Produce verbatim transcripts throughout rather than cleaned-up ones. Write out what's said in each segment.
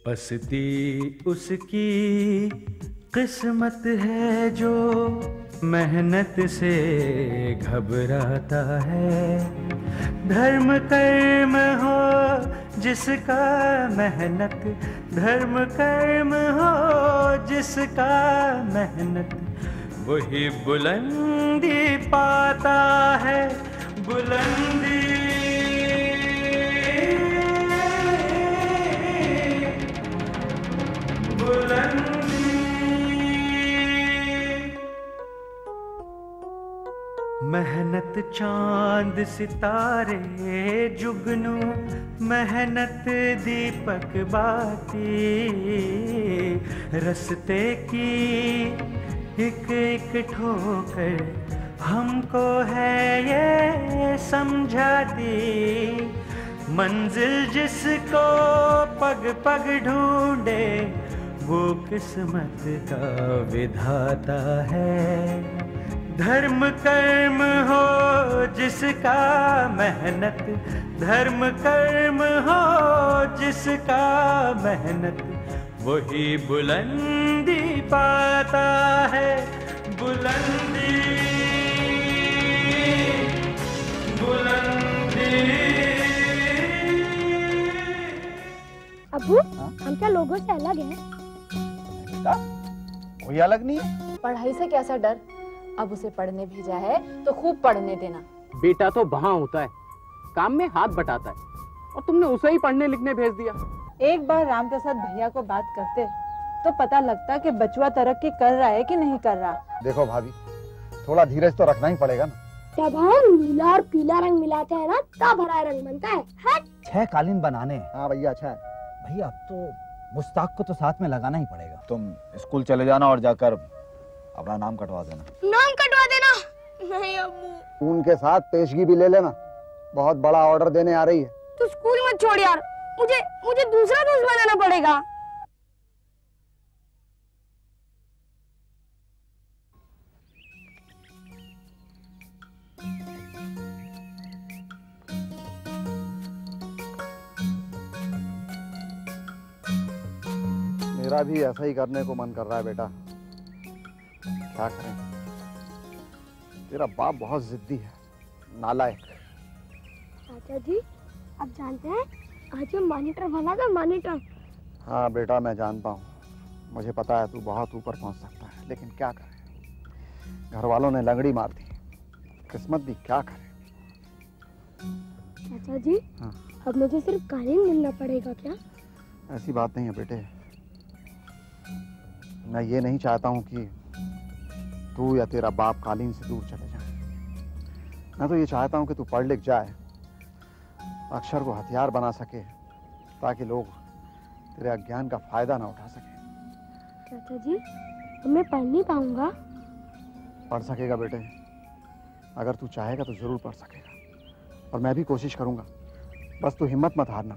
पसती उसकी किस्मत है जो मेहनत से घबराता है। धर्म कर्म हो जिसका मेहनत, धर्म कर्म हो जिसका मेहनत, वही बुलंदी पाता है। बुलंदी बुलंदी। मेहनत चांद सितारे जुगनू, मेहनत दीपक बाती, रस्ते की एक एक ठोकर हमको है ये समझाती। मंजिल जिसको पग पग ढूंढे वो किस्मत का विधाता है। धर्म कर्म हो जिसका मेहनत, धर्म कर्म हो जिसका मेहनत, वही बुलंदी पाता है। बुलंदी बुलंदी। अबू, हम क्या लोगों से अलग हैं? बेटा, कोई अलग नहीं है। पढ़ाई से कैसा डर? अब उसे पढ़ने भेजा है तो खूब पढ़ने देना। बेटा तो वहाँ होता है, काम में हाथ बटाता है, और तुमने उसे ही पढ़ने लिखने भेज दिया। एक बार राम प्रसाद भैया को बात करते तो पता लगता कि बचवा तरक्की कर रहा है कि नहीं कर रहा। देखो भाभी, थोड़ा धीरज तो रखना ही पड़ेगा ना। जब हम नीला और पीला रंग मिलाते हैं ना तब हरा रंग बनता है। हट। छह कालीन बनाने। हाँ भैया, अच्छा है भैया, अब तो मुश्ताक को तो साथ में लगाना ही पड़ेगा। तुम स्कूल चले जाना और जाकर अपना नाम कटवा देना। नाम कटवा देना? नहीं अब्बू। उनके साथ पेशगी भी ले लेना, बहुत बड़ा ऑर्डर देने आ रही है। तू स्कूल मत छोड़ यार, मुझे मुझे दूसरा दोस्त बनाना पड़ेगा। मेरा भी ऐसा ही करने को मन कर रहा है बेटा, क्या करें। तेरा बाप बहुत जिद्दी है, नालायक। चाचा जी, आप जानते हैं आज ये मॉनिटर बना था, मॉनिटर। हाँ बेटा, मैं जानता हूँ, मुझे पता है तू बहुत ऊपर पहुँच सकता है, लेकिन क्या करें, घर वालों ने लंगड़ी मार दी, किस्मत भी क्या करे। चाचा जी, हाँ। अब मुझे सिर्फ कालीन मिलना पड़ेगा क्या? ऐसी बात नहीं है बेटे, मैं ये नहीं चाहता हूँ कि तू या तेरा बाप कालीन से दूर चले जाए। मैं तो ये चाहता हूँ कि तू पढ़ लिख जाए, अक्षर को हथियार बना सके, ताकि लोग तेरे अज्ञान का फायदा ना उठा सके। चाचा जी, अब मैं पढ़ नहीं पाऊंगा? पढ़ सकेगा बेटे, अगर तू चाहेगा तो जरूर पढ़ सकेगा, और मैं भी कोशिश करूंगा, बस तू हिम्मत मत हारना।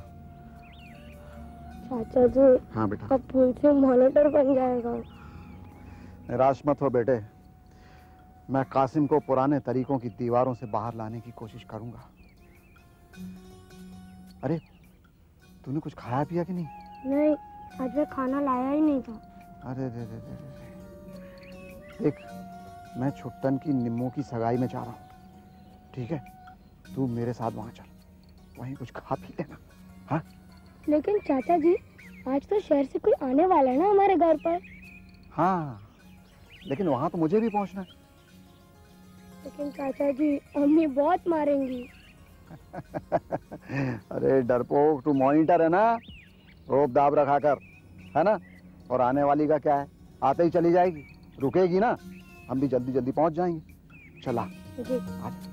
चाचा जी, हाँ बेटा, अब फूल से मॉनिटर बन जाएगा। निराश मत हो बेटे, मैं कासिम को पुराने तरीकों की दीवारों से बाहर लाने की कोशिश करूंगा। अरे, तूने कुछ खाया पिया कि नहीं? नहीं, आज मैं खाना लाया ही नहीं था। अरे रे रे रे रे। देख, मैं छुट्टन की निम्मों की सगाई में जा रहा हूँ, ठीक है? तू मेरे साथ वहां चल, वहीं कुछ खा पी लेना। हाँ? लेकिन चाचा जी, आज तो शहर से कोई आने वाला है ना हमारे घर पर। हाँ, लेकिन वहां तो मुझे भी पहुंचना है। लेकिन चाचा जी, अम्मी बहुत मारेंगी। अरे डरपोक, तू मॉनिटर है ना, रोब दाब रखा कर, है ना? और आने वाली का क्या है, आते ही चली जाएगी, रुकेगी ना, हम भी जल्दी जल्दी पहुंच जाएंगे। चला जी। आजा।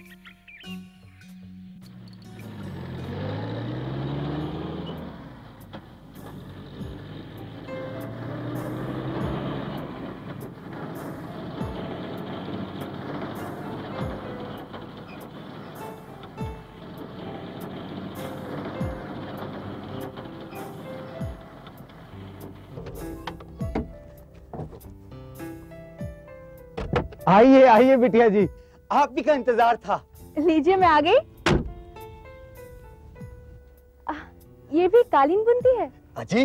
आइए आइए बिटिया जी, आप ही का इंतजार था। लीजिए, मैं आ गई। आ, ये भी कालीन बुनती है? अजी,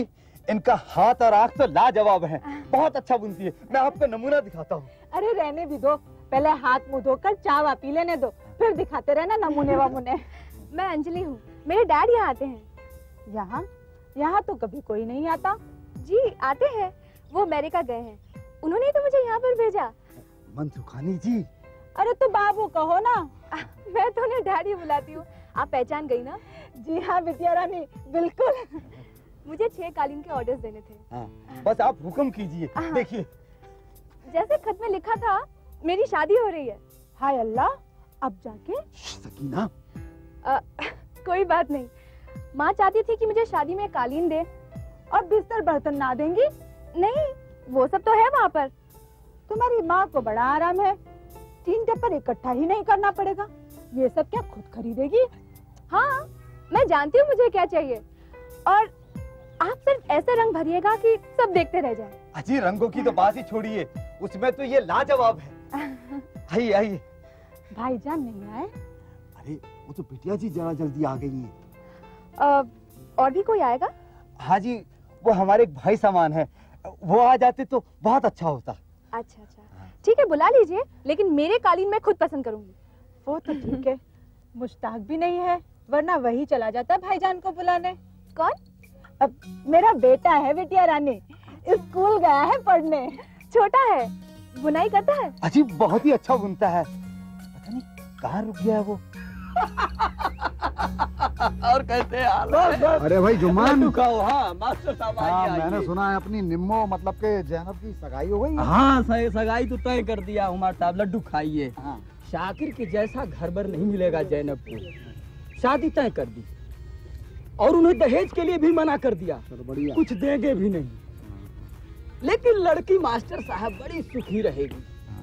इनका हाथ और आंख तो लाजवाब है, बहुत अच्छा बुनती है। मैं आपको नमूना दिखाता हूँ। अरे रहने भी दो, पहले हाथ मुंह धोकर चावा पी लेने दो, फिर दिखाते रहना नमूने वमूने। मैं अंजलि हूँ, मेरे डैड यहाँ आते हैं। यहाँ यहाँ तो कभी कोई नहीं आता। जी आते हैं, वो अमेरिका गए हैं, उन्होंने तो मुझे यहाँ पर भेजा। मनसुखानी जी। अरे तो बाबू कहो ना। मैं तो उन्हें डैडी बुलाती हूँ, आप पहचान गई ना? जी हाँ बिटिया रानी, बिल्कुल। मुझे छह कालीन के ऑर्डर्स देने थे। हाँ, बस आप हुक्म कीजिए। देखिए जैसे खत में लिखा था, मेरी शादी हो रही है। हाय अल्लाह, अब जाके? सकीना। आ, कोई बात नहीं, माँ चाहती थी कि मुझे शादी में कालीन दे। और बिस्तर बर्तन ना देंगी? नहीं, वो सब तो है वहाँ पर। तुम्हारी माँ को बड़ा आराम है, तीन टप्पर इकट्ठा ही नहीं करना पड़ेगा। ये सब क्या खुद खरीदेगी? हाँ, मैं जानती हूँ मुझे क्या चाहिए, और आप सिर्फ ऐसे रंग भरिएगा कि सब देखते रह जाए। अजी रंगों की तो बात ही छोड़िए, उसमें तो ये लाजवाब है। आइए आइए। भाईजान नहीं आए? अरे वो तो बिटिया जी जरा जल्दी आ गई हैं। आ, और भी कोई आएगा? हाँ जी, वो हमारे एक भाई समान है, वो आ जाते तो बहुत अच्छा होता। अच्छा अच्छा, ठीक है बुला लीजिए, लेकिन मेरे कालीन मैं खुद पसंद करूंगी। वो तो ठीक है, मुश्ताक भी नहीं है, वरना वही चला जाता भाईजान को बुलाने। कौन? अब मेरा बेटा है बिटिया रानी, स्कूल गया है पढ़ने। छोटा है, बुनाई करता है? अजी बहुत ही अच्छा बुनता है, पता नहीं कहाँ रुक गया वो। और कैसे हाल है? अरे भाई जुम्मन। हाँ मास्टर साहब हाँ, आइए, मैंने आइए। सुना है अपनी निम्मो मतलब के जैनब की सगाई हो गई है। हाँ सगाई तो तय कर दिया उमर साहब, लड्डू खाइए। हाँ। शाकिर के जैसा घर भर नहीं मिलेगा जैनब को, शादी तय कर दी और उन्हें दहेज के लिए भी मना कर दिया, बढ़िया। कुछ देंगे भी नहीं। लेकिन लड़की मास्टर साहब बड़ी सुखी रहेगी।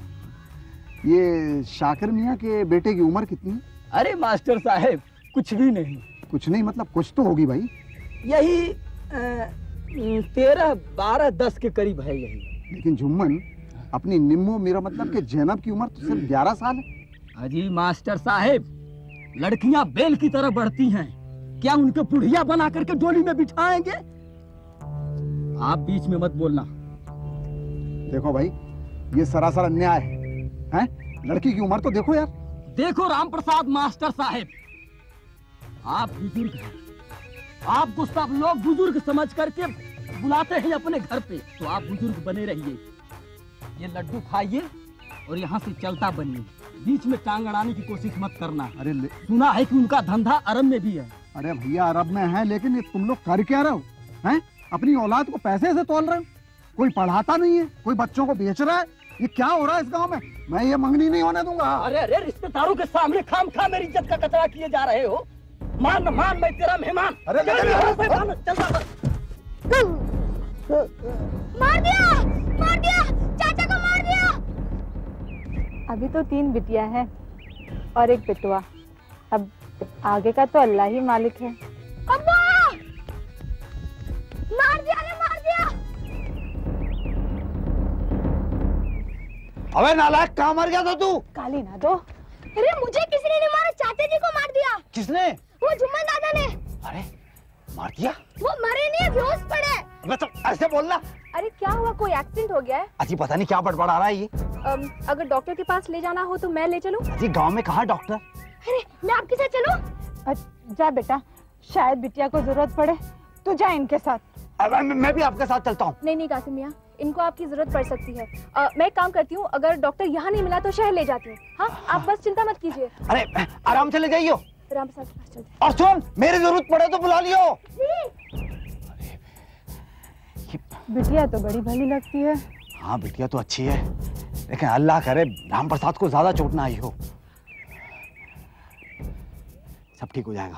ये शाकिर मियाँ के बेटे की उम्र कितनी है? अरे मास्टर साहब कुछ भी नहीं। कुछ नहीं मतलब कुछ तो होगी भाई। यही अ, तेरह बारह दस के करीब है यही। लेकिन जुम्मन, अपनी निम्मो मेरा मतलब कि जैनब की उम्र तो सिर्फ ग्यारह साल है। अजी मास्टर साहब, लड़कियां बेल की तरह बढ़ती हैं, क्या उनको बुढ़िया बना करके डोली में बिठाएंगे? आप बीच में मत बोलना। देखो भाई, ये सरासर अन्याय है, हैं? लड़की की उम्र तो देखो यार। देखो राम प्रसाद मास्टर साहब, आप बुजुर्ग हैं, आपको सब लोग बुजुर्ग समझ करके बुलाते हैं अपने घर पे, तो आप बुजुर्ग बने रहिए। ये लड्डू खाइए और यहाँ से चलता बनिए, बीच में टांग अड़ाने की कोशिश मत करना। अरे सुना है कि उनका धंधा अरब में भी है। अरे भैया अरब में है, लेकिन ये तुम लोग कर क्या रहे हो? हैं? अपनी औलाद को पैसे से तोल रहे हो? कोई पढ़ाता नहीं है, कोई बच्चों को बेच रहा है। ये क्या हो रहा है इस गांव में? मैं ये मंगनी नहीं होने दूंगा। अरे अरे रिश्तेदारों के सामने खाम खा मेरी इज्जत का कचरा किए जा रहे हो। मान मान, मैं तेरा मेहमान। अरे चल, लेकिन- चल, चल, चल, चल। मार दिया, मार दिया, चाचा को मार दिया। अभी तो तीन बिटिया हैं और एक बेटुआ, अब आगे का तो अल्लाह ही मालिक है। अम्मा! मार दिया ने मार दिया। अबे नालायक, कहाँ मर गया था तू? गाली ना दो। अरे मुझे किसी ने नहीं मारा, चाचा जी को मार दिया। किसने? वो जुम्मन दादा ने। अरे मार दिया? वो मरे नहीं, बेहोश पड़े। मतलब ऐसे बोलना। अरे क्या हुआ, कोई एक्सीडेंट हो गया है? अजी पता नहीं क्या बड़बड़ आ रहा है ये। अम, अगर डॉक्टर के पास ले जाना हो तो मैं ले चलूं? अजी गांव में कहाँ डॉक्टर? अरे मैं आपके साथ चलूं? जा बेटा, शायद बिटिया को जरूरत पड़े, तू जा इनके साथ। अब मैं भी आपके साथ चलता हूँ। नहीं नहीं कासिम मियां, इनको आपकी जरूरत पड़ सकती है। आ, मैं एक काम करती हूँ, अगर डॉक्टर यहाँ नहीं मिला तो शहर ले जाती हूँ। हाँ, आप बस चिंता मत कीजिए। अरे आराम से ले जाइयो। राम साहब के पास चलते हैं। और सुन, मेरी जरूरत पड़े तो बुला लियो। बिटिया तो बड़ी भली लगती है। हाँ बिटिया तो अच्छी है, लेकिन अल्लाह करे राम प्रसाद को ज्यादा चोट ना आई हो। सब ठीक हो जाएगा।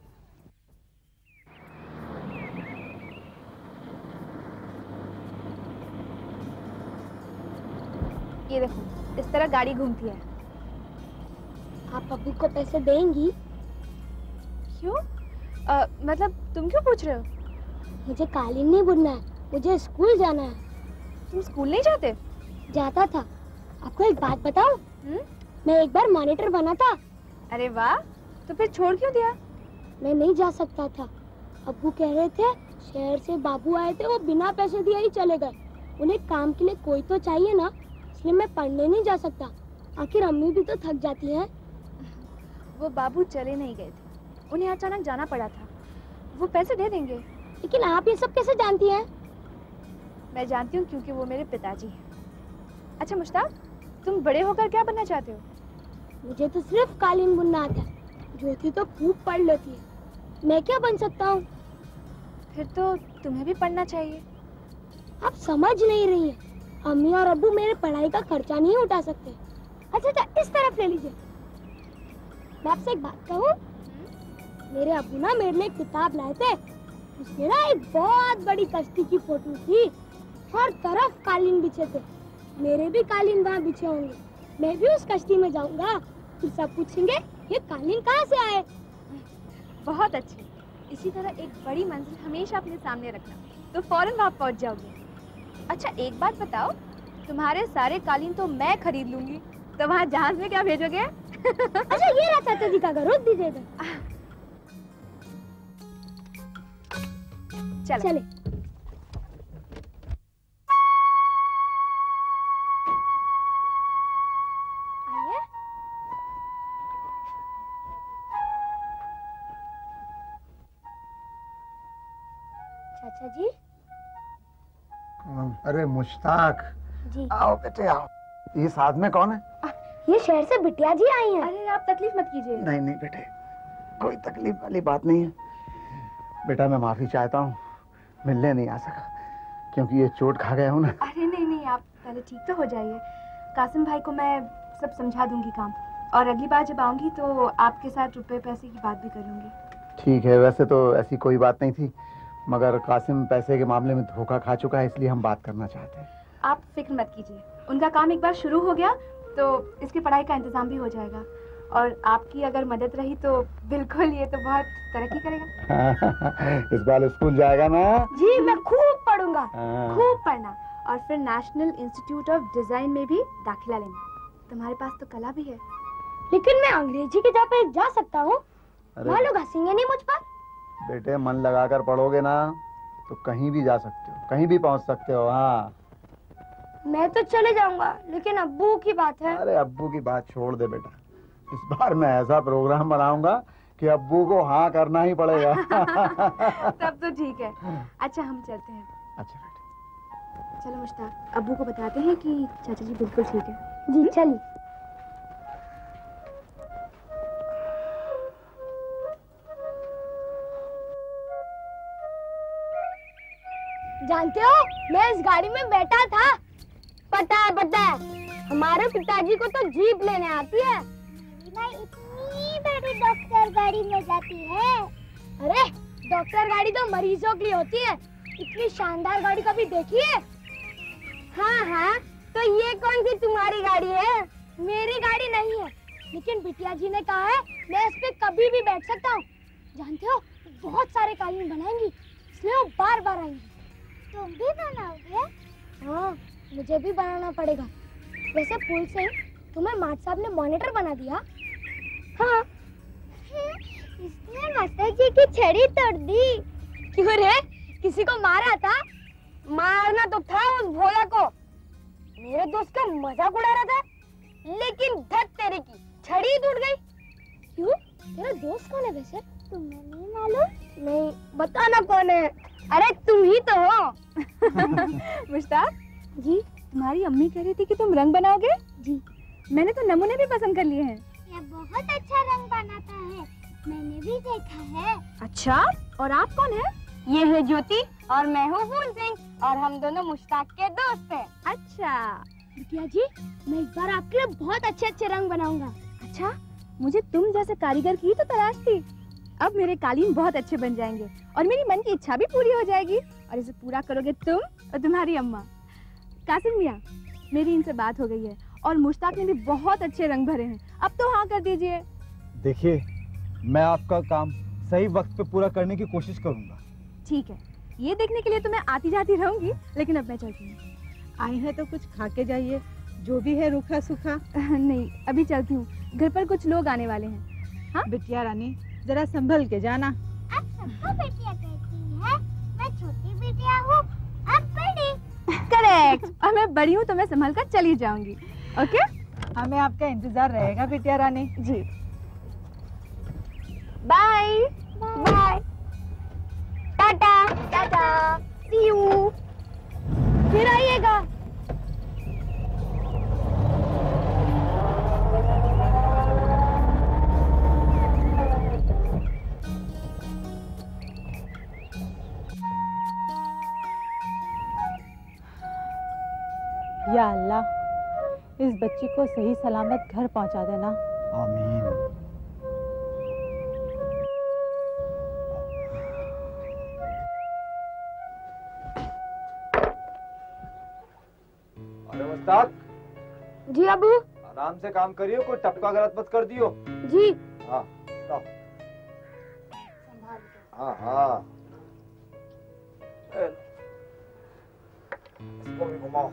ये देखो, इस तरह गाड़ी घूमती है। आप अबू को पैसे देंगी? क्यों? आ, मतलब तुम क्यों पूछ रहे हो? मुझे कालीन नहीं बुनना है, मुझे स्कूल जाना है। तुम स्कूल नहीं जाते? जाता था। आपको एक बात बताऊं? मैं एक बार मॉनिटर बना था। अरे वाह, तो फिर छोड़ क्यों दिया? मैं नहीं जा सकता था, अब्बू कह रहे थे शहर से बाबू आए थे, वो बिना पैसे दिए ही चले गए। उन्हें काम के लिए कोई तो चाहिए ना, इसलिए मैं पढ़ने नहीं जा सकता। आखिर अम्मी भी तो थक जाती हैं। वो बाबू चले नहीं गए थे, उन्हें अचानक जाना पड़ा था। वो पैसे दे देंगे। लेकिन आप ये सब कैसे जानती हैं? मैं जानती हूँ क्योंकि वो मेरे पिताजी हैं। अच्छा मुश्ताक, तुम बड़े होकर क्या बनना चाहते हो? मुझे तो सिर्फ कालीन बुनना आता है। ज्योति तो खूब पढ़ लेती है, मैं क्या बन सकता हूँ? फिर तो तुम्हें भी पढ़ना चाहिए। आप समझ नहीं रही हैं। अम्मी और अब्बू मेरे पढ़ाई का खर्चा नहीं उठा सकते। अच्छा अच्छा, इस तरफ ले लीजिए। मैं आपसे एक बात कहूँ, मेरे अब्बू ना मेरे लिए एक किताब लाए थे। उसमें ना एक बहुत बड़ी कश्ती की फोटो थी, हर तरफ कालीन बिछे थे। मेरे भी कालीन वहाँ बिछे होंगे, मैं भी उस कश्ती में जाऊंगा। फिर सब पूछेंगे ये कालीन कहाँ से आए। बहुत अच्छे। इसी तरह एक बड़ी मंजिल हमेशा अपने सामने रखना, तो फौरन वहाँ पहुँच जाओगे। अच्छा एक बात बताओ, तुम्हारे सारे कालीन तो मैं खरीद लूंगी, तो वहाँ जहाज में क्या भेजोगे? अच्छा ये रहा चाचा जी का घर, रोक दीजिएगा। चलो। चले। आइए। चाचा जी। अरे मुश्ताक, जी। आओ बेटे आओ। ये साथ में कौन है? ये शहर से बिटिया जी आई हैं। अरे आप तकलीफ मत कीजिए। नहीं नहीं बेटे, कोई तकलीफ वाली बात नहीं है। बेटा मैं माफी चाहता हूँ, मिलने नहीं आ सका क्योंकि ये चोट खा गया हूँ ना। अरे नहीं नहीं, आप पहले ठीक तो हो जाइए। कासिम भाई को मैं सब समझा दूंगी काम, और अगली बार जब आऊंगी तो आपके साथ रुपए पैसे की बात भी करूंगी। ठीक है, वैसे तो ऐसी कोई बात नहीं थी, मगर कासिम पैसे के मामले में धोखा खा चुका है, इसलिए हम बात करना चाहते हैं। आप फिक्र मत कीजिए, उनका काम एक बार शुरू हो गया तो इसकी पढ़ाई का इंतजाम भी हो जाएगा, और आपकी अगर मदद रही तो बिल्कुल ये तो बहुत तरक्की करेगा। इस बार स्कूल जाएगा ना? जी मैं खूब पढ़ूंगा। खूब पढ़ना, और फिर नेशनल इंस्टीट्यूट ऑफ डिजाइन में भी दाखिला लेना। तुम्हारे पास तो कला भी है। लेकिन मैं अंग्रेजी की जगह पे जा सकता हूँ, वहाँ लोग हंसेंगे नहीं मुझ पर। बेटे मन लगाकर पढ़ोगे ना तो कहीं भी जा सकते हो, कहीं भी पहुँच सकते हो। हाँ मैं तो चले जाऊंगा, लेकिन अब्बू की बात है। अरे अब्बू की बात छोड़ दे बेटा, इस बार मैं ऐसा प्रोग्राम बनाऊंगा कि अब्बू को हाँ करना ही पड़ेगा। तब तो ठीक है। अच्छा हम चलते हैं। अच्छा बेटा चलो मुश्ताक, अब्बू को बताते हैं कि चाचा जी बिल्कुल ठीक है। जी चलिए। जानते हो मैं इस गाड़ी में बैठा था। पता है पता है, हमारे पिताजी को तो जीप लेने आती है। मैं इतनी बड़ी डॉक्टर गाड़ी में जाती है। अरे डॉक्टर गाड़ी तो मरीजों के लिए होती है, इतनी शानदार गाड़ी कभी देखी है? हाँ हाँ, तो ये कौन सी तुम्हारी गाड़ी है? मेरी गाड़ी नहीं है, लेकिन बिटिया जी ने कहा है मैं इस पे कभी भी बैठ सकता हूँ। जानते हो बहुत सारे कालीन बनाएंगी, इसलिए वो बार बार आएंगी। तुम भी बनाओगे? हाँ मुझे भी बनाना पड़ेगा। वैसे फूल से तुम्हें माट साहब ने मॉनिटर बना दिया। हाँ इसने मास्टर जी की छड़ी तोड़ दी। क्यों रे, किसी को मारा था? मारना तो था उस भोला को, मेरे दोस्त का मजाक उड़ा रहा था, लेकिन धत तेरे की छड़ी टूट गई। क्यों, तेरा दोस्त कौन है वैसे? तुम्हें नहीं मालूम? नहीं, बताना कौन है। अरे तुम ही तो हो। मुश्ताक जी, तुम्हारी अम्मी कह रही थी कि तुम रंग बनाओगे। जी मैंने तो नमूने भी पसंद कर लिए हैं। ये बहुत अच्छा रंग बनाता है, मैंने भी देखा है। अच्छा, और आप कौन है? ये है ज्योति और मैं हूँ फूल सिंह, और हम दोनों मुश्ताक के दोस्त हैं। अच्छा बिटिया जी, मैं इस बार आपके लिए बहुत अच्छे अच्छे रंग बनाऊंगा। अच्छा, मुझे तुम जैसे कारीगर की तो तलाश थी। अब मेरे कालीन बहुत अच्छे बन जाएंगे और मेरी मन की इच्छा भी पूरी हो जाएगी, और इसे पूरा करोगे तुम और तुम्हारी अम्मा। कासिम मियाँ, मेरी इनसे बात हो गई है और मुश्ताक ने भी बहुत अच्छे रंग भरे हैं, अब तो हाँ कर दीजिए। देखिए, मैं आपका काम सही वक्त पे पूरा करने की कोशिश करूंगा। ठीक है, ये देखने के लिए तो मैं आती जाती रहूंगी, लेकिन अब मैं चलती हूँ। आए हैं तो कुछ खा के जाइए, जो भी है रूखा सूखा। नहीं, अभी चलती हूँ, घर पर कुछ लोग आने वाले हैं। हाँ बिटिया रानी, जरा संभल के जाना। अब सबको बेटिया कहती है, मैं छोटी बिटिया हूँ, अब बड़ी। करेक्ट। और मैं बड़ी हूँ तो मैं संभाल कर चली जाऊंगी। ओके? हमें आपका इंतजार रहेगा बिटिया रानी जी। Bye bye, tata tata, see you, फिर आइएगा। या अल्लाह, इस बच्ची को सही सलामत घर पहुंचा देना। आमीन। अरे मुस्ताक, जी अबू। आराम से काम करियो, कोई टपका गलत मत कर दियो। जी। हाँ हाँ हाँ, इसको भी घुमाओ।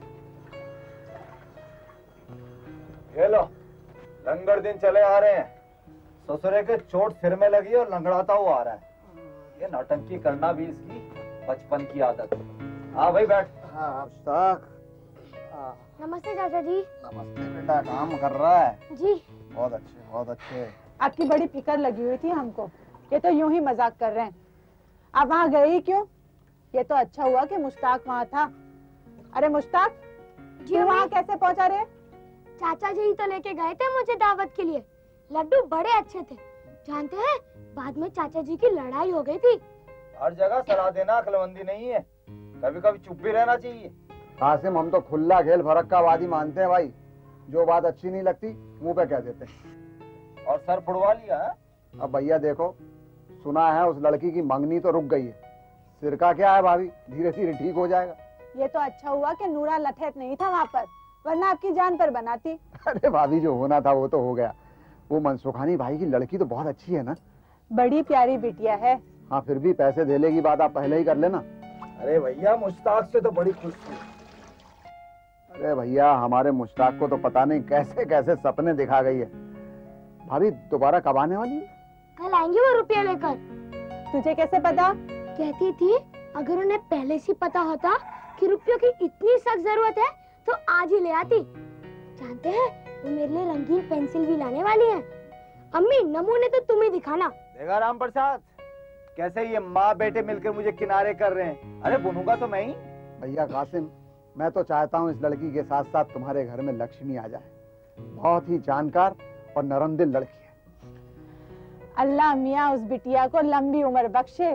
ये लो, लंगड़ दिन चले आ रहे हैं। ससुरे के चोट सिर में लगी और लंगड़ाता हुआ आ रहा है। ये नौटंकी करना भी इसकी बचपन की आदत है। हाँ भाई बैठ। हाँ मुस्ताक। नमस्ते चाचा जी। नमस्ते बेटा, काम कर रहा है? जी। बहुत अच्छे बहुत अच्छे। आपकी बड़ी फिक्र लगी हुई थी हमको। ये तो यूं ही मजाक कर रहे हैं। आप वहाँ गए ही क्यों? ये तो अच्छा हुआ कि मुश्ताक वहाँ था। अरे मुश्ताक, तू वहाँ कैसे पहुँचा रे? चाचा जी तो लेके गए थे मुझे दावत के लिए। लड्डू बड़े अच्छे थे। जानते हैं, बाद में चाचा जी की लड़ाई हो गई थी। हर जगह सलाह देना अक्लमंदी नहीं है, कभी कभी चुप भी रहना चाहिए। कासिम, हम तो खुला खेल फरक का वादी मानते हैं भाई। जो बात अच्छी नहीं लगती मुंह पे कह देते हैं। और सर फुड़वा लिया है? अब भैया देखो, सुना है उस लड़की की मंगनी तो रुक गई है। सिर का क्या है भाभी, धीरे धीरे ठीक हो जाएगा। ये तो अच्छा हुआ कि नूरा लठैत नहीं था वहाँ पर, वरना आपकी जान पर बनाती। अरे भाभी, जो होना था वो तो हो गया। वो मनसुखानी भाई की लड़की तो बहुत अच्छी है ना? बड़ी प्यारी बिटिया है। हाँ, फिर भी पैसे देने की बात आप पहले ही कर लेना। अरे भैया, मुश्ताक से तो बड़ी खुश थी। अरे भैया, हमारे मुश्ताक को तो पता नहीं कैसे कैसे सपने दिखा गई है। भाभी दोबारा कब आने वाली है? कल आएंगे वो रुपया लेकर। तुझे कैसे पता? कहती थी अगर उन्हें पहले से पता होता कि रुपयों की इतनी सख्त जरूरत है तो आज ही ले आती। जानते हैं, वो मेरे लिए रंगीन पेंसिल भी लाने वाली है। अम्मी, नमूने तो तुम ही दिखाना। देखा राम प्रसाद, कैसे ये माँ बेटे मिलकर मुझे किनारे कर रहे हैं। अरे बुनूंगा तो मैं ही। भैया कासिम, मैं तो चाहता हूँ इस लड़की के साथ साथ तुम्हारे घर में लक्ष्मी आ जाए। बहुत ही जानकार और नरम दिल लड़की है। अल्लाह मियाँ उस बिटिया को लंबी उम्र बख्शे।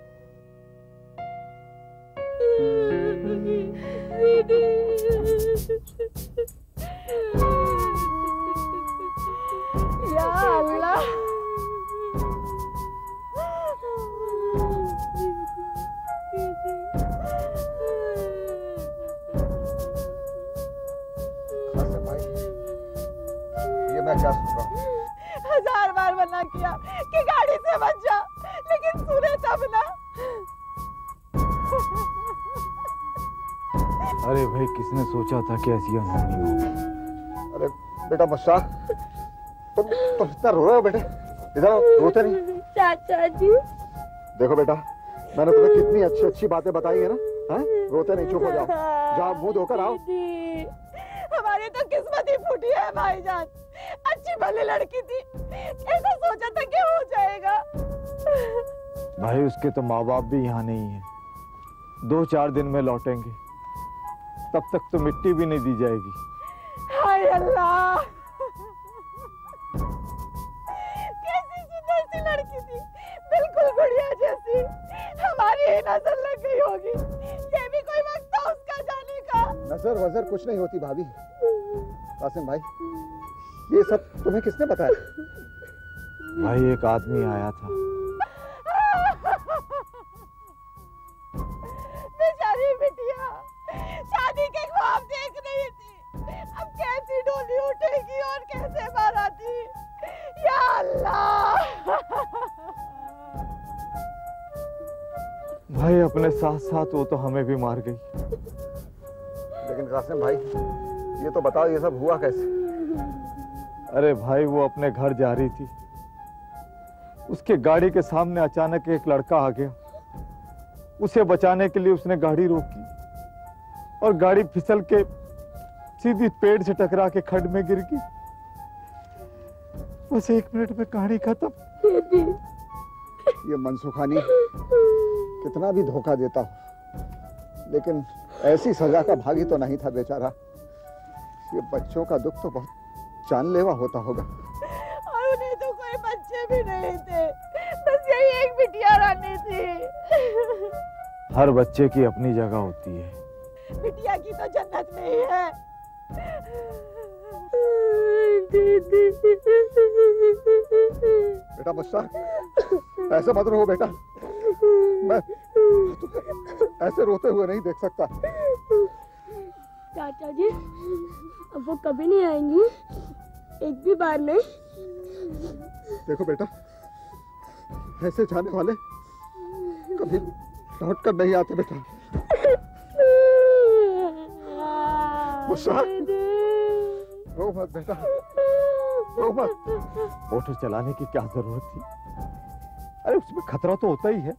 या अल्लाह, भाई, ये मैं क्या सुन रहा हूँ? हजार बार मना किया कि गाड़ी से बच जा, लेकिन सुने तब ना। अरे भाई, किसने सोचा था कि ऐसी अनहोनी हो। अरे बेटा मुश्ताक, तुम तुम इतना रो रहे हो बेटे? इधर रोते नहीं। चाचा जी। देखो बेटा, मैंने तुम्हें कितनी अच्छी अच्छी बातें बताई है ना। हैं? रोते नहीं, चुप हो जाओ। जाओ मुंह धोकर आओ। हमारी तो किस्मत ही फूटी है भाईजान। अच्छी भली लड़की थी, ऐसा सोचा था कि हो जाएगा। भाई, उसके तो माँ बाप भी यहाँ नहीं है। दो चार दिन में लौटेंगे, तब तक तो मिट्टी भी नहीं दी जाएगी। हाय अल्लाह, कैसी सुंदर सी लड़की थी, बिल्कुल गुड़िया जैसी। हमारी ही नजर लग गई होगी। ये भी कोई वक्त था उसका जाने का। नजर वजर कुछ नहीं होती भाभी। कासिम भाई, ये सब तुम्हें किसने बताया? भाई, एक आदमी आया था। बेचारी बिटिया शादी के ख्वाब देख रही थी। अब कैसी डोली उठेगी और कैसे बाराती। या अल्लाह। भाई, अपने साथ साथ वो तो हमें भी मार गई। लेकिन कासिम भाई, ये तो बताओ, ये सब हुआ कैसे? अरे भाई, वो अपने घर जा रही थी। उसके गाड़ी के सामने अचानक एक लड़का आ गया उसे बचाने के लिए उसने गाड़ी रोकी और गाड़ी फिसल के सीधी पेड़ से टकरा के खड्ड में गिर गई। बस एक मिनट में कहानी खत्म। ये मनसुखानी कितना भी धोखा देता हो, लेकिन ऐसी सजा का भागी तो नहीं था बेचारा। ये बच्चों का दुख तो बहुत जानलेवा होता होगा। और उन्हें तो कोई बच्चे भी नहीं थे, बस यही एक बिटिया रानी थी। हर बच्चे की अपनी जगह होती है। बिटिया की तो जन्नत में ही है। बेटा मुश्ताक, ऐसे मत रो बेटा, मैं ऐसे रोते हुए नहीं देख सकता। चाचा जी, अब वो कभी नहीं आएंगी, एक भी बार नहीं। देखो बेटा, ऐसे जाने वाले कभी लौट कर नहीं आते बेटा। मुश्ताक, रो मत बेटा, रो मत। मोटर चलाने की क्या जरूरत थी? अरे उसमें खतरा तो होता ही है।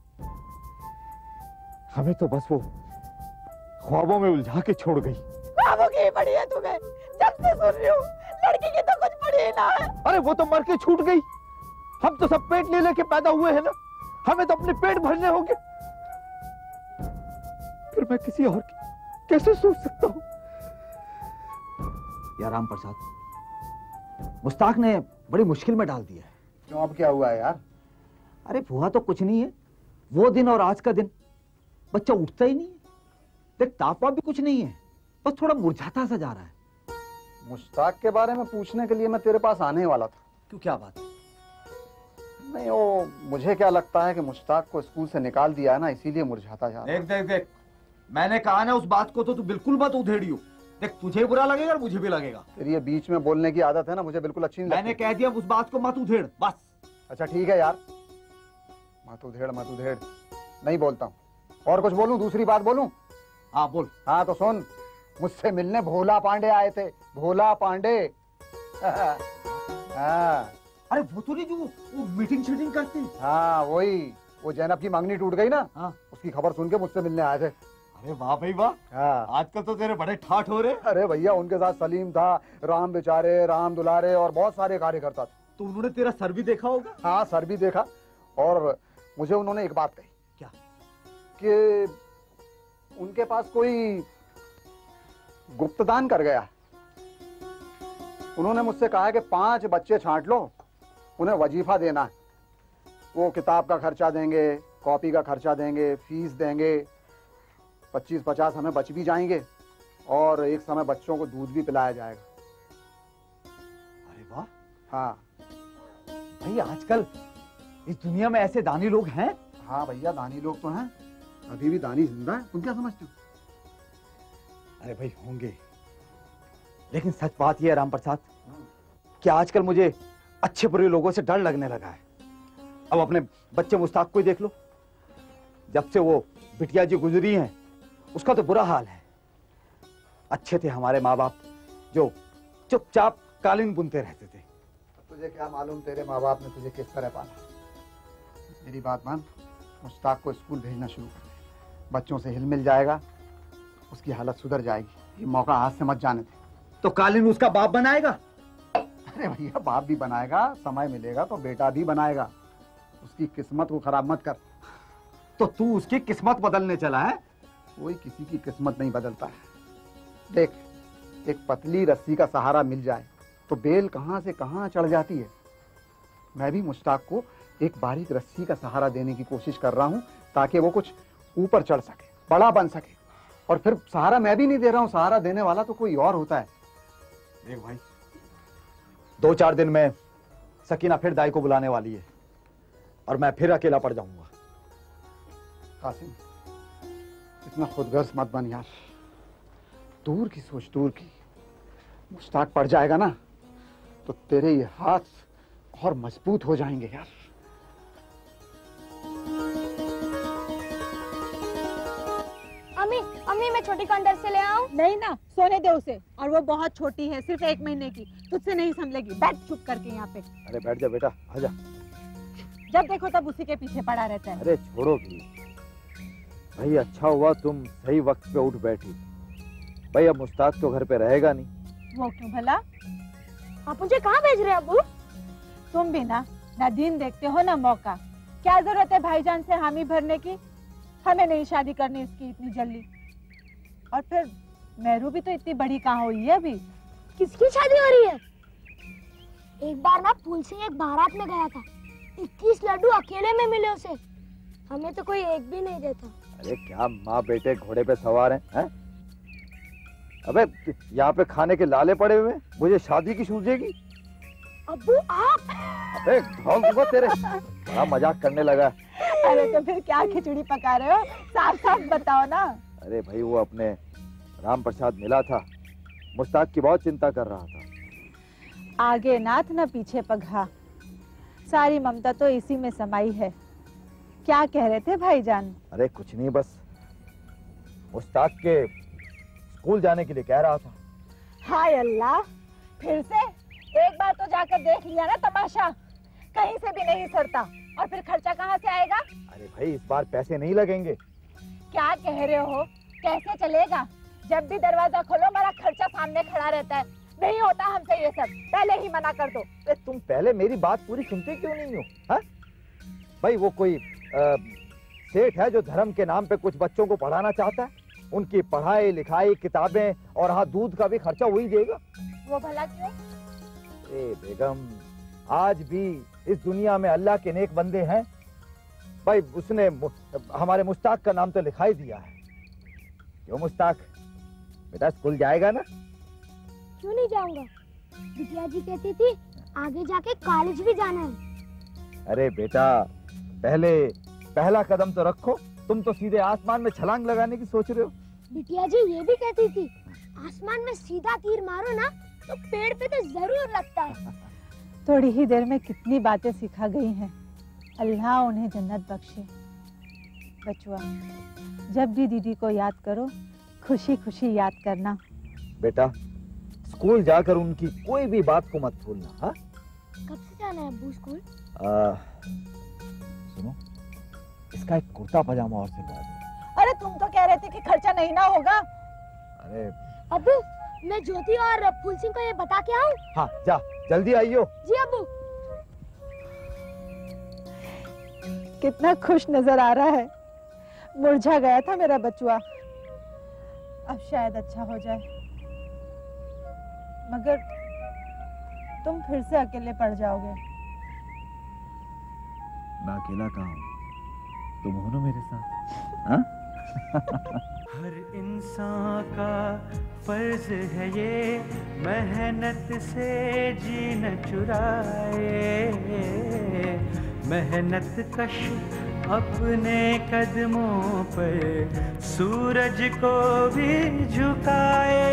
हमें तो बस वो ख्वाबों में उलझा के छोड़ गई। ख्वाबों की पड़ी है तुम्हें, जब से सुन रही हूँ। लड़की की तो कुछ पड़ी ना है। अरे वो तो मर के छूट गई। हम तो सब पेट ले लेके पैदा हुए हैं ना, हमें तो अपने पेट भरने होंगे। फिर मैं किसी और की कैसे सोच सकता हूँ? यार राम प्रसाद, मुश्ताक ने बड़ी मुश्किल में डाल दिया है। क्यों, अब क्या हुआ है यार? अरे हुआ तो कुछ नहीं है, वो दिन और आज का दिन बच्चा उठता ही नहीं है। देख तापा भी कुछ नहीं है, बस थोड़ा मुरझाता सा जा रहा है। मुश्ताक के बारे में पूछने के लिए मैं तेरे पास आने वाला था। क्यों, क्या बात है? नहीं, वो मुझे क्या लगता है कि मुश्ताक को स्कूल से निकाल दिया है ना, इसीलिए मुरझाता जा रहा है। देख देख देख, मैंने कहा ना उस बात को तो तू बिल्कुल मत उधेड़ियो। देख तुझे बुरा लगेगा और मुझे भी लगेगा। तेरी ये बीच में बोलने की आदत है ना, मुझे बिल्कुल अच्छी नहीं लगती। मैंने कह दिया उस बात को मत उधेड़, बस। अच्छा ठीक है यार, मत उधेड़ मत उधेड़, नहीं बोलता हूँ। और कुछ बोलूं, दूसरी बात बोलूं? हाँ बोल। हाँ तो सुन, मुझसे मिलने भोला पांडे आए थे। भोला पांडे। हाँ। अरे वो तो नहीं जो वो मीटिंग शीटिंग करते हैं। हाँ वही, वो जैनब की मांगनी टूट गई ना, हाँ। उसकी खबर सुन के मुझसे मिलने आए थे। अरे वाह भाई वाह, हाँ। आजकल तो तेरे बड़े ठाठ हो रहे। अरे भैया, उनके साथ सलीम था, राम बेचारे, राम दुलारे और बहुत सारे कार्यकर्ता थे। तो उन्होंने तेरा सर भी देखा होगा? हाँ सर भी देखा, और मुझे उन्होंने एक बात कही। क्या? कि उनके पास कोई गुप्तदान कर गया। उन्होंने मुझसे कहा है कि पांच बच्चे छांट लो, उन्हें वजीफा देना है। वो किताब का खर्चा देंगे, कॉपी का खर्चा देंगे, फीस देंगे, पच्चीस पचास हमें बच भी जाएंगे, और एक समय बच्चों को दूध भी पिलाया जाएगा। अरे वाह। हाँ भाई, आजकल इस दुनिया में ऐसे दानी लोग हैं? हाँ भैया, दानी लोग तो हैं, अभी भी दानी जिंदा है। तुम क्या समझते हो? अरे भाई होंगे, लेकिन सच बात यह है राम प्रसाद कि आजकल मुझे अच्छे बुरे लोगों से डर लगने लगा है। अब अपने बच्चे मुश्ताक को ही देख लो, जब से वो बिटिया जी गुजरी हैं उसका तो बुरा हाल है। अच्छे थे हमारे माँ बाप जो चुपचाप कालीन बुनते रहते थे। तुझे क्या मालूम तेरे माँ बाप ने तुझे किस तरह पाला। मेरी बात मान, मुश्ताक को स्कूल भेजना शुरू कर दे, बच्चों से हिल मिल जाएगा, उसकी हालत सुधर जाएगी। ये मौका हाथ से मत जाने दे। तो कालीन उसका बाप बनाएगा? अरे भैया, बाप भी बनाएगा, समय मिलेगा तो बेटा भी बनाएगा। उसकी किस्मत को खराब मत कर। तो तू उसकी किस्मत बदलने चला है? कोई किसी की किस्मत नहीं बदलता है। देख, एक पतली रस्सी का सहारा मिल जाए तो बेल कहां से कहां चढ़ जाती है। मैं भी मुश्ताक को एक बारीक रस्सी का सहारा देने की कोशिश कर रहा हूं, ताकि वो कुछ ऊपर चढ़ सके, बड़ा बन सके। और फिर सहारा मैं भी नहीं दे रहा हूं, सहारा देने वाला तो कोई और होता है। देख भाई, दो चार दिन में सकीना फिर दाई को बुलाने वाली है और मैं फिर अकेला पड़ जाऊंगा। कासिम, इतना खुदगर्ज मत बन यार, दूर की सोच, दूर की। मुश्ताक पड़ जाएगा ना तो तेरे ये हाथ और मजबूत हो जाएंगे यार। अम्मी, अम्मी मैं छोटी कंडर से ले आऊं? नहीं ना, सोने दे उसे, और वो बहुत छोटी है, सिर्फ एक महीने की, तुझसे नहीं संभलेगी। बैठ चुप करके यहाँ पे। अरे बैठ जा बेटा, आजा। जब देखो तब उसी के पीछे पड़ा रहता है। अरे छोड़ो भी, भाई अच्छा हुआ तुम सही वक्त पे उठ बैठी। भाई अब मुश्ताक तो घर पे रहेगा नहीं। वो क्यों भला? आप मुझे कहाँ भेज रहे हैं अब्बू? तुम भी ना ना दिन देखते हो ना मौका। क्या जरूरत है भाईजान से हामी भरने की? हमें नहीं शादी करनी इसकी इतनी जल्दी। और फिर मेरू भी तो इतनी बड़ी कहाँ हुई है अभी। किसकी शादी हो रही है? एक बार ना फूल सिंह एक बारात में गया था, इक्कीस लड्डू अकेले में मिले उसे। हमें तो कोई एक भी नहीं देता। अरे क्या माँ बेटे घोड़े पे सवार हैं, हैं? अबे यहाँ पे खाने के लाले पड़े हुए, मुझे शादी की सूझेगी? अब्बू आप? अबे ढोल दूंगा तेरे। बड़ा मजाक करने लगा। अरे तो फिर क्या खिचड़ी पका रहे हो? साफ साफ बताओ ना। अरे भाई वो अपने राम प्रसाद मिला था, मुश्ताक की बहुत चिंता कर रहा था। आगे नाथ न पीछे पगहा, सारी ममता तो इसी में समाई है। क्या कह रहे थे भाईजान? अरे कुछ नहीं, बस मुश्ताक के स्कूल जाने के लिए कह रहा था। हाय अल्लाह, फिर से एक बार तो जाकर देख लिया ना तमाशा, कहीं से भी नहीं सरता। और फिर खर्चा कहाँ से आएगा? अरे भाई इस बार पैसे नहीं लगेंगे। क्या कह रहे हो? कैसे चलेगा? जब भी दरवाजा खोलो हमारा खर्चा सामने खड़ा रहता है। नहीं होता हमसे ये सब, पहले ही मना कर दो। अरे तुम पहले मेरी बात पूरी सुनते क्यों नहीं हो? हा? भाई वो कोई आ, सेठ है जो धर्म के नाम पे कुछ बच्चों को पढ़ाना चाहता है। उनकी पढ़ाई लिखाई किताबें और हाँ दूध का भी खर्चा वही देगा। वो भला क्यों? ए बेगम, आज भी इस दुनिया में अल्लाह के नेक बंदे हैं। भाई उसने हमारे मुश्ताक का नाम तो लिखा ही दिया है। क्यों मुश्ताक बेटा स्कूल जाएगा ना? क्यों नहीं जाऊंगा? बिटिया जी कहती थी आगे जाके कॉलेज भी जाना है। अरे बेटा पहले पहला कदम तो रखो। तुम तो सीधे आसमान में छलांग लगाने की सोच रहे हो। बिटिया जी ये भी कहती थी आसमान में सीधा तीर मारो ना तो पेड़ पे तो जरूर लगता है। थोड़ी ही देर में कितनी बातें सिखा गई हैं। अल्लाह उन्हें जन्नत बख्शे। बचुआ, जब भी दीदी को याद करो खुशी खुशी याद करना। बेटा स्कूल जाकर उनकी कोई भी बात को मत भूलना। हाँ कब से जाना है अब्बू स्कूल? आ, सुनो इसका एक कुर्ता पजामा और सिलवा दो। अरे तुम तो कह रहे थे कि खर्चा नहीं ना होगा। अरे अब्बू मैं ज्योति और फूल सिंह को ये बता के आऊं? हाँ जा जल्दी आइयो। जी अब्बू। कितना खुश नजर आ रहा है। मुरझा गया था मेरा बचुआ, अब शायद अच्छा हो जाए। मगर तुम फिर से अकेले पड़ जाओगे। मैं अकेला कहाँ हूँ, तुम हो ना मेरे साथ। हाँ? हर इंसान का फर्ज है ये मेहनत से जीना चुराए, मेहनत कश अपने कदमों पर सूरज को भी झुकाए।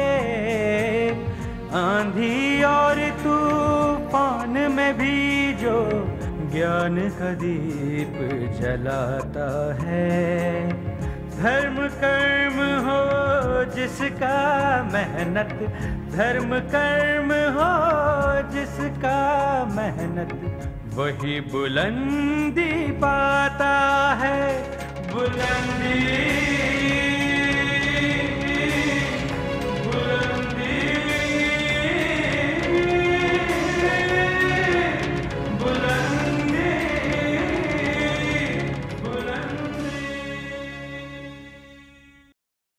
आंधी और तूफान में भी जो ज्ञान का दीप जलाता है, धर्म कर्म हो जिसका मेहनत, धर्म कर्म हो जिसका मेहनत, वही बुलंदी पाता है, बुलंदी